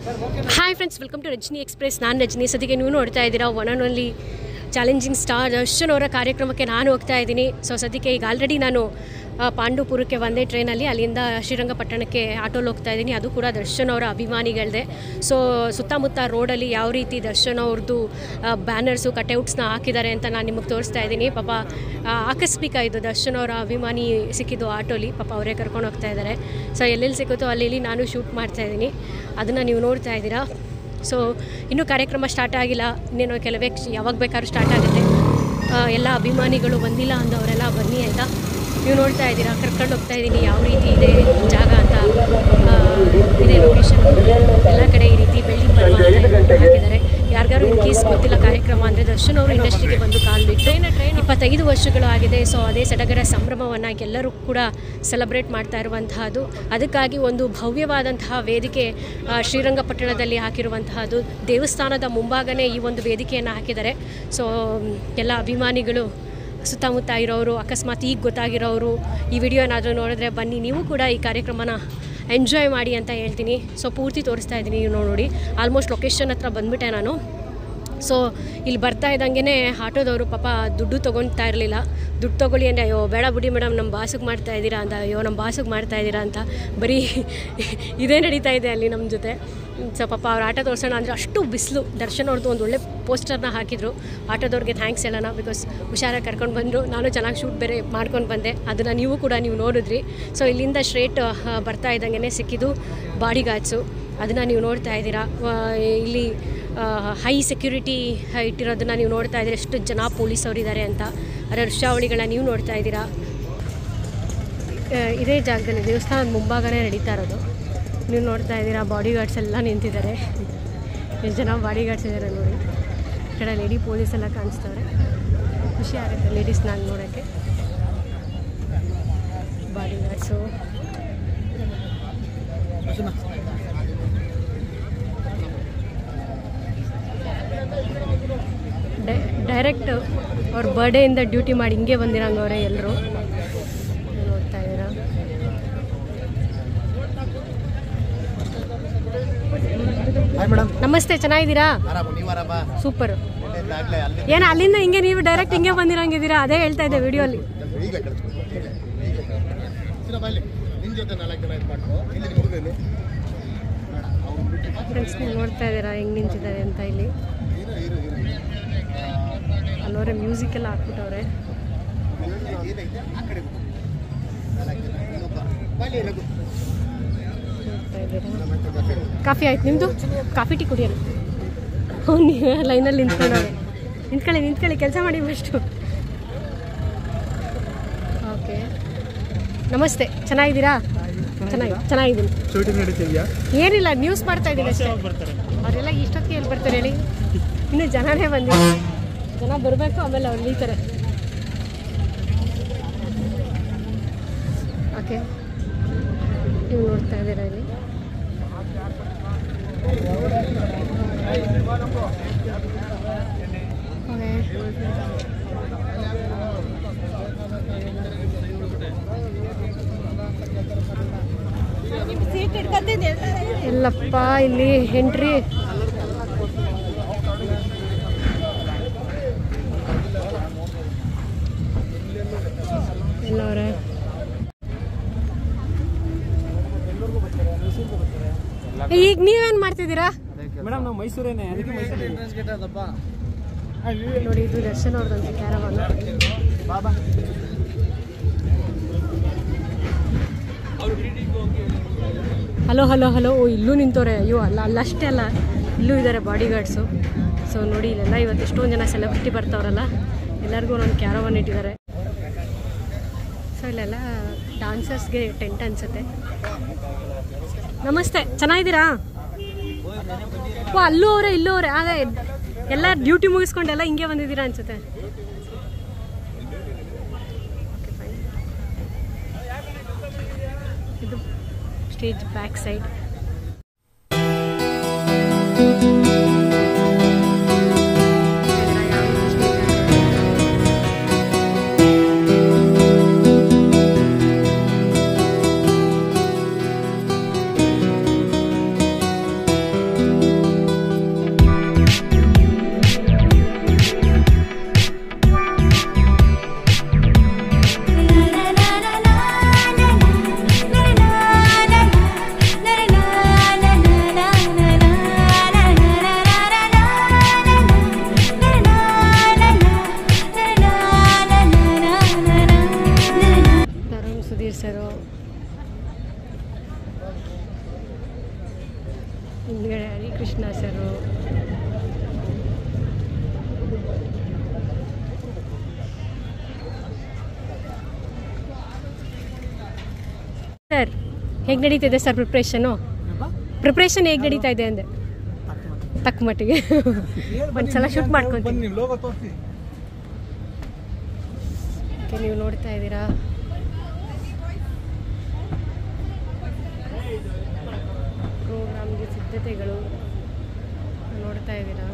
Hi friends, welcome to Rajani express. ನಾನು ರಜನಿ. ಸದ್ಯಕ್ಕೆ ನೀವು ನೋಡ್ತಾ ಇದ್ದೀರಾ one and only challenging star Darshan ಅವರ ಕಾರ್ಯಕ್ರಮಕ್ಕೆ ನಾನು ಹೋಗ್ತಾ ಇದ್ದೀನಿ. ಸದ್ಯಕ್ಕೆ ಈಗ ಆಲ್ರೆಡಿ ನಾನು ಪಾಂಡುಪುರಕ್ಕೆ ಒಂದೇ ಟ್ರೈನಲ್ಲಿ, ಅಲ್ಲಿಂದ ಶ್ರೀರಂಗಪಟ್ಟಣಕ್ಕೆ ಆಟೋಲ್ಲಿ ಹೋಗ್ತಾ ಇದ್ದೀನಿ. ಅದು ಕೂಡ ದರ್ಶನ್ ಅವರ ಅಭಿಮಾನಿಗಳದೇ. ಸುತ್ತಮುತ್ತ ರೋಡಲ್ಲಿ ಯಾವ ರೀತಿ ದರ್ಶನ್ ಅವ್ರದ್ದು ಬ್ಯಾನರ್ಸು ಕಟ್ಔಟ್ಸ್ನ ಹಾಕಿದ್ದಾರೆ ಅಂತ ನಾನು ನಿಮಗೆ ತೋರಿಸ್ತಾ ಇದ್ದೀನಿ. ಪಾಪ ಆಕಸ್ಮಿಕ ಇದು, ದರ್ಶನ್ ಅವರ ಅಭಿಮಾನಿ ಸಿಕ್ಕಿದ್ದು ಆಟೋಲಿ. ಪಾಪ ಅವರೇ ಕರ್ಕೊಂಡು ಹೋಗ್ತಾ ಇದ್ದಾರೆ. ಎಲ್ಲೆಲ್ಲಿ ಸಿಕ್ಕುತ್ತೋ ಅಲ್ಲಿ ನಾನು ಶೂಟ್ ಮಾಡ್ತಾಯಿದ್ದೀನಿ. ಅದನ್ನು ನೀವು ನೋಡ್ತಾ ಇದ್ದೀರಾ. ಇನ್ನೂ ಕಾರ್ಯಕ್ರಮ ಸ್ಟಾರ್ಟ್ ಆಗಿಲ್ಲ. ಇನ್ನೇನು ಕೆಲವೇ ಯಾವಾಗ ಬೇಕಾದ್ರೂ ಸ್ಟಾರ್ಟ್ ಆಗುತ್ತೆ. ಎಲ್ಲ ಅಭಿಮಾನಿಗಳು ಬಂದಿಲ್ಲ ಅಂದವರೆಲ್ಲ ಬನ್ನಿ ಆಯಿತಾ. ನೀವು ನೋಡ್ತಾ ಇದ್ದೀರಾ, ಕರ್ಕೊಂಡು ಹೋಗ್ತಾ ಇದ್ದೀನಿ. ಯಾವ ರೀತಿ ಇದೆ ಜಾಗ ಅಂತ ಇದೆ ಲೊಕೇಶನ್. ಎಲ್ಲ ಕಡೆ ಈ ರೀತಿ ಬಿಲ್ಡಿಂಗ್ ಹಾಕಿದ್ದಾರೆ. ಯಾರಿಗಾರು ಇನ್ ಕೇಸ್ ಗೊತ್ತಿಲ್ಲ ಕಾರ್ಯಕ್ರಮ ಅಂದರೆ, ದರ್ಶನ್ ಅವರು ಇಂಡಸ್ಟ್ರಿಗೆ ಬಂದು ಕಾಲು ಬಿಟ್ಟು 25 ವರ್ಷಗಳು ಆಗಿದೆ. ಅದೇ ಸಡಗರ ಸಂಭ್ರಮವನ್ನು ಎಲ್ಲರೂ ಕೂಡ ಸೆಲೆಬ್ರೇಟ್ ಮಾಡ್ತಾ ಇರುವಂತಹದ್ದು. ಅದಕ್ಕಾಗಿ ಒಂದು ಭವ್ಯವಾದಂತಹ ವೇದಿಕೆ ಶ್ರೀರಂಗಪಟ್ಟಣದಲ್ಲಿ ಹಾಕಿರುವಂತಹದ್ದು. ದೇವಸ್ಥಾನದ ಮುಂಭಾಗನೇ ಈ ಒಂದು ವೇದಿಕೆಯನ್ನು ಹಾಕಿದ್ದಾರೆ. ಎಲ್ಲ ಅಭಿಮಾನಿಗಳು ಸುತ್ತಮುತ್ತ ಇರೋರು, ಅಕಸ್ಮಾತ್ ಈಗ ಗೊತ್ತಾಗಿರೋರು ಈ ವಿಡಿಯೋ ಏನಾದರೂ ನೋಡಿದ್ರೆ ಬನ್ನಿ, ನೀವು ಕೂಡ ಈ ಕಾರ್ಯಕ್ರಮನ ಎಂಜಾಯ್ ಮಾಡಿ ಅಂತ ಹೇಳ್ತೀನಿ. ಪೂರ್ತಿ ತೋರಿಸ್ತಾ ಇದ್ದೀನಿ. ನೀವು ನೋಡಿ, ಆಲ್ಮೋಸ್ಟ್ ಲೊಕೇಶನ್ ಹತ್ರ ಬಂದುಬಿಟ್ಟೆ ನಾನು. ಇಲ್ಲಿ ಬರ್ತಾ ಇದ್ದಂಗೆ ಆಟೋದವರು ಪಾಪ ದುಡ್ಡು ತೊಗೊಳ್ತಾ ಇರಲಿಲ್ಲ. ದುಡ್ಡು ತೊಗೊಳ್ಳಿ ಅಂದರೆ, ಅಯ್ಯೋ ಬೇಡ ಬಿಡಿ ಮೇಡಮ್, ನಮ್ಮ ಬಾಸಿಗೆ ಮಾಡ್ತಾಯಿದ್ದೀರಾ ಅಂತ. ಅಯ್ಯೋ ನಮ್ಮ ಬಾಸಿಗೆ ಮಾಡ್ತಾಯಿದ್ದೀರಾ ಅಂತ ಬರೀ ಇದೇ ನಡೀತಾ ಇದೆ ಅಲ್ಲಿ ನಮ್ಮ ಜೊತೆ. ಪಾಪ ಅವ್ರು ಆಟೋ ತೋರಿಸೋಣ ಅಂದರೆ ಅಷ್ಟು ಬಿಸಿಲು. ದರ್ಶನ್ ಅವ್ರದ್ದು ಒಂದು ಒಳ್ಳೆ ಪೋಸ್ಟರ್ನ ಹಾಕಿದರು. ಆಟೋದವ್ರಿಗೆ ಥ್ಯಾಂಕ್ಸ್ ಹೇಳೋಣ, ಬಿಕಾಸ್ ಹುಷಾರಾಗಿ ಕರ್ಕೊಂಡು ಬಂದರು. ನಾನು ಚೆನ್ನಾಗಿ ಶೂಟ್ ಬೇರೆ ಮಾಡ್ಕೊಂಡು ಬಂದೆ. ಅದನ್ನು ನೀವು ಕೂಡ ನೋಡಿದ್ರಿ. ಇಲ್ಲಿಂದ ಸ್ಟ್ರೇಟ್ ಬರ್ತಾ ಇದ್ದಂಗೆ ಸಿಕ್ಕಿದ್ದು ಬಾಡಿ ಗಾರ್ಡ್ಸು. ಅದನ್ನು ನೀವು ನೋಡ್ತಾ ಇದ್ದೀರಾ. ಇಲ್ಲಿ ಹೈ ಸೆಕ್ಯೂರಿಟಿ ಇಟ್ಟಿರೋದನ್ನು ನೀವು ನೋಡ್ತಾ ಇದ್ದೀರಾ. ಎಷ್ಟು ಜನ ಪೊಲೀಸವರು ಇದ್ದಾರೆ ಅಂತ. ಅದರ ದೃಶ್ಯಾವಳಿಗಳನ್ನ ನೀವು ನೋಡ್ತಾ ಇದ್ದೀರಾ. ಇದೇ ಜಾಗದಲ್ಲಿ ದೇವಸ್ಥಾನದ ಮುಂಭಾಗನೇ ನಡೀತಾ ಇರೋದು. ನೀವು ನೋಡ್ತಾ ಇದ್ದೀರಾ, ಬಾಡಿ ಗಾರ್ಡ್ಸ್ ಎಲ್ಲ ನಿಂತಿದ್ದಾರೆ. ಎಷ್ಟು ಜನ ಬಾಡಿ ಗಾರ್ಡ್ಸ್ ಇದ್ದಾರೆ ನೋಡಿ. ಈ ಕಡೆ ಲೇಡಿ ಪೊಲೀಸ್ ಎಲ್ಲ ಕಾಣಿಸ್ತಾರೆ. ಖುಷಿ ಆಗುತ್ತೆ ಲೇಡೀಸ್ನ ನೋಡೋಕ್ಕೆ. ಬಾಡಿ ಗಾರ್ಡ್ಸು ಡೈರೆಕ್ಟ್ ಅವ್ರ ಬರ್ಡೇಯಿಂದ ಡ್ಯೂಟಿ ಮಾಡಿ ಹಿಂಗೆ ಬಂದಿರಂಗವ್ರೆ ಎಲ್ಲರೂ. ನೋಡ್ತಾ ಇದ್ದೀರಾ. ನಮಸ್ತೆ, ಚೆನ್ನಾಗಿದ್ದೀರಾ? ಸೂಪರ್. ಏನು ಅಲ್ಲಿಂದ ಹಿಂಗೆ ನೀವು ಡೈರೆಕ್ಟ್ ಹಿಂಗೆ ಬಂದಿರಂಗಿದ್ದೀರಾ? ಅದೇ ಹೇಳ್ತಾ ಇದ್ದೆ ವಿಡಿಯೋಲಿ. ಫ್ರೆಂಡ್ಸ್, ನೀವು ನೋಡ್ತಾ ಇದ್ದೀರಾ ಹೆಂಗೆ ನಿಂತಿದ್ದಾರೆ ಅಂತ. ಇಲ್ಲಿ ಅಲ್ಲವರೆ ಮ್ಯೂಸಿಕ್ ಎಲ್ಲ ಹಾಕ್ಬಿಟ್ಟವ್ರೆ. ಕಾಫಿ ಆಯ್ತು ನಿಮ್ಮದು? ಕಾಫಿ ಟೀ ಕುಡಿಯೋಣ. ನೀವು ಲೈನಲ್ಲಿ ನಿಂತ್ಕೊಳ್ಳಿ ಕೆಲಸ ಮಾಡಿ ಫಸ್ಟು. ಓಕೆ, ನಮಸ್ತೆ, ಚೆನ್ನಾಗಿದ್ದೀರಾ? ಚೆನ್ನಾಗಿದ್ದೀನಿ. ಏನಿಲ್ಲ, ನ್ಯೂಸ್ ಮಾಡ್ತಾ ಇದ್ದೀನಿ ಅಷ್ಟೇ. ಅವರೆಲ್ಲ ಇಷ್ಟೊತ್ತಿಗೆ ಎಲ್ಲಿ ಬರ್ತಾರೆ ಹೇಳಿ? ಇನ್ನೂ ಜನನೇ ಬಂದಿಲ್ಲ. ಜನ ಬರಬೇಕು, ಆಮೇಲೆ ಅವ್ರು ನಿಲ್ತಾರೆ. ಓಕೆ, ನೀವು ನೋಡ್ತಾ ಇದ್ದೀರಾ ಇಲ್ಲಿ. ಎಲ್ಲಪ್ಪ ಇಲ್ಲಿ ಎಂಟ್ರಿ. ಎಲ್ಲವ್ರೆ ಈಗ ನೀವೇನು ಮಾಡ್ತಿದ್ದೀರಾ? ಮೇಡಮ್ ನಾವು ಮೈಸೂರೇನೆ. ನೋಡಿ, ಇದು ದರ್ಶನ್ ಅವ್ರದ್ದು ಕ್ಯಾರವಾನ್. ಹಲೋ. ಓ, ಇಲ್ಲೂ ನಿಂತವ್ರೆ. ಅಯ್ಯೋ, ಅಲ್ಲಷ್ಟೇ ಅಲ್ಲ, ಇಲ್ಲೂ ಇದ್ದಾರೆ ಬಾಡಿ ಗಾರ್ಡ್ಸು. ನೋಡಿ, ಇಲ್ಲೆಲ್ಲ ಇವತ್ತು ಎಷ್ಟೊಂದು ಜನ ಸೆಲೆಬ್ರಿಟಿ ಬರ್ತಾವ್ರಲ್ಲ, ಎಲ್ಲರಿಗೂ ಒಂದೊಂದು ಕ್ಯಾರವಾನ್ ಇಟ್ಟಿದ್ದಾರೆ. ಇಲ್ಲೆಲ್ಲ ಡಾನ್ಸರ್ಸ್ಗೆ ಟೆಂಟ್ ಅನ್ಸುತ್ತೆ. ನಮಸ್ತೆ, ಚೆನ್ನಾಗಿದ್ದೀರಾ? ಓ, ಅಲ್ಲೂ ಅವರೇ ಇಲ್ಲೂ ಅವರೇ. ಅದೇ ಎಲ್ಲ ಡ್ಯೂಟಿ ಮುಗಿಸ್ಕೊಂಡೆಲ್ಲ ಹಿಂಗೆ ಬಂದಿದ್ದೀರಾ ಅನ್ಸುತ್ತೆ. ಇದು ಸ್ಟೇಜ್ ಬ್ಯಾಕ್ ಸೈಡ್. ಹಿಂದ್ಗಡೆ ಹರಿಕೃಷ್ಣ ಸರು, ಸರ್ ಹೇಗೆ ನಡೀತಿದೆ ಸರ್ ಪ್ರಿಪ್ರೇಷನ್ ಹೇಗೆ ನಡೀತಾ ಇದೆ ಅಂದೆ? ತಕ್ಕ ಮಟ್ಟಿಗೆ ಒಂದ್ಸಲ ಶೂಟ್ ಮಾಡ್ಕೊತೀನಿ. ನೀವು ನೋಡ್ತಾ ಇದ್ದೀರಾ ಪ್ರೋಗ್ರಾಮ್ಗೆ ಸಿದ್ಧತೆಗಳು ನೋಡ್ತಾ ಇದ್ದೀರಾ.